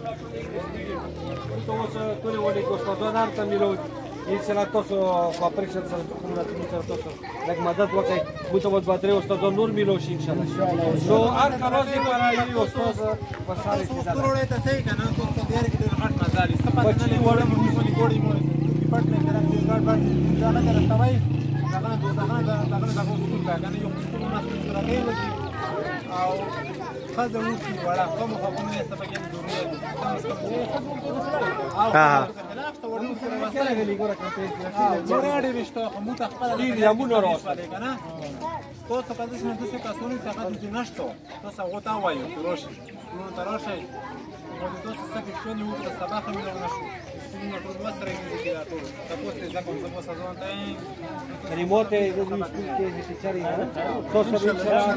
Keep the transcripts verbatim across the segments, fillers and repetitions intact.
Toți turevole gospodarar tam bilo и сега то со капричат со комунативните то со лек мадат вака буто од батре остадо нур милош иншалла со арка рози пара и остаз пасари си да туролета сега на то диаре ки хат мазали сапат не वोडे मुनि गोडी मो डिपार्टमेंट करा के गाड गाड जाना कर तबाई दाना दाना दाना दाना स्कूल का गाना यो स्कूल में करा के लगी او خذ وشي ولا قام خبوني سبقين دوريه اه ورادي بيشتو خموت خپل دي يمونه راست کنه تو څه کدي څه څه کاسونی څه کدي نشته تو څه وتا وایو روش نو ترشه مو د دوست څه کې شونی وو د سبا خمه نه شو سپینه ټول وسره یې کیږي ټول تاسو ته ځکه زمو سازون ته ریموټ د سکول کې چې چاري تو سره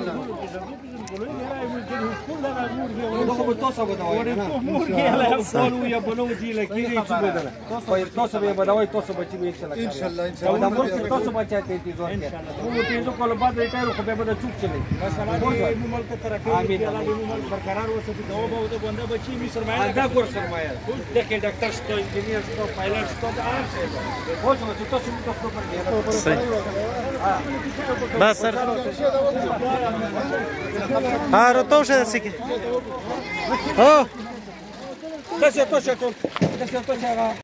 Tosa badawai na solu ya bolo ji la kiri chu bedala pai tosa be badawai tosa bachi be inshallah inshallah inshallah da mur se tosa bacha te ti zor ke mu te jo kol bad retire ko be bada chuk chale masala mu mulk taraqi amin mu mulk barqarar ho saki dawa ba to banda bachi mi sarmaya da gor sarmaya dekhe doctor sto engineer sto pilot sto ar se ho jo to su to pro per bas sir ah roto se así Oh! Deixa eu tochar, deixa eu tochar.